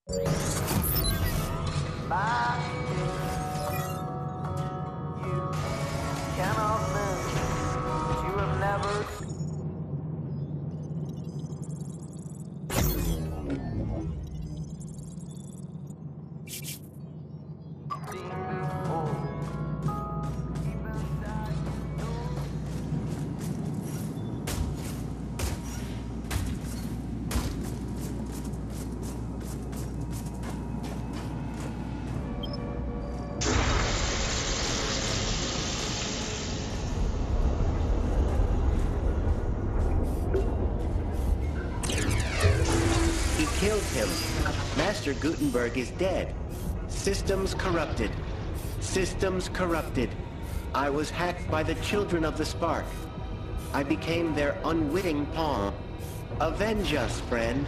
You cannot live, but you have never seen before. Killed him. Master Gutenberg is dead. Systems corrupted. Systems corrupted. I was hacked by the children of the spark. I became their unwitting pawn. Avenge us, friend.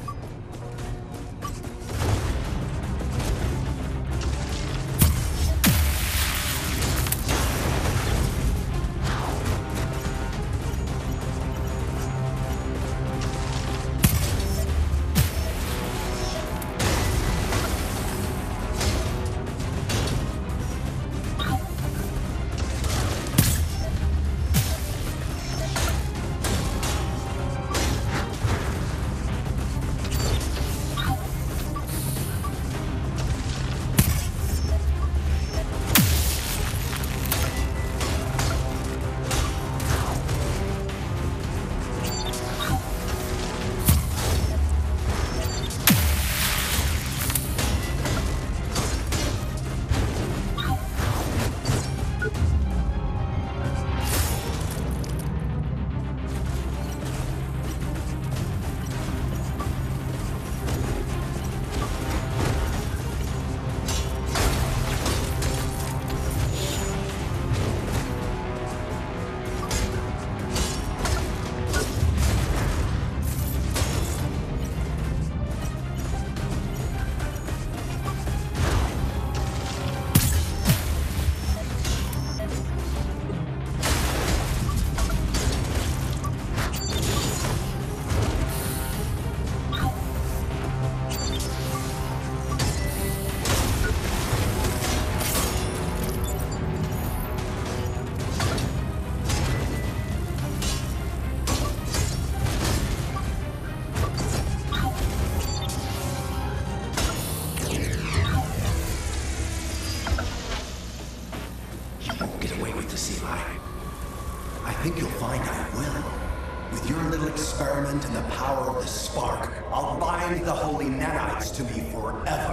I think you'll find I will. With your little experiment and the power of the spark, I'll bind the holy nanites to me forever.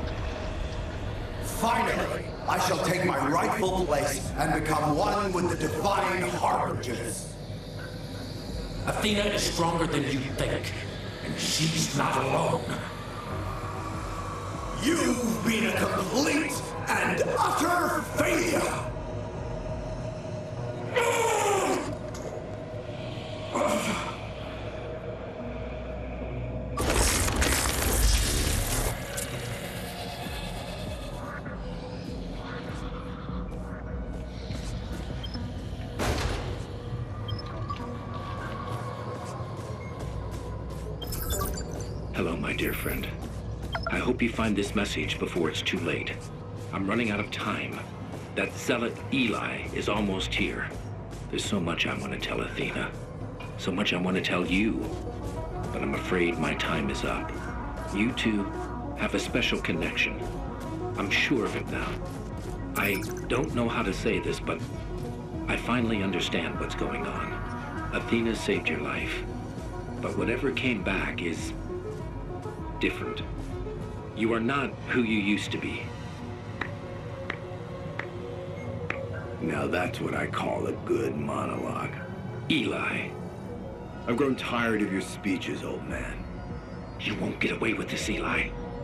Finally, I shall take my rightful place and become one with the divine harbingers. Athena is stronger than you think, and she's not alone. You've been a complete and utter failure! Hello, my dear friend. I hope you find this message before it's too late. I'm running out of time. That zealot Eli is almost here. There's so much I want to tell Athena. So much I want to tell you. But I'm afraid my time is up. You two have a special connection. I'm sure of it now. I don't know how to say this, but I finally understand what's going on. Athena saved your life. But whatever came back is different. You are not who you used to be. Now that's what I call a good monologue. Eli. I've grown tired of your speeches, old man. You won't get away with this, Eli.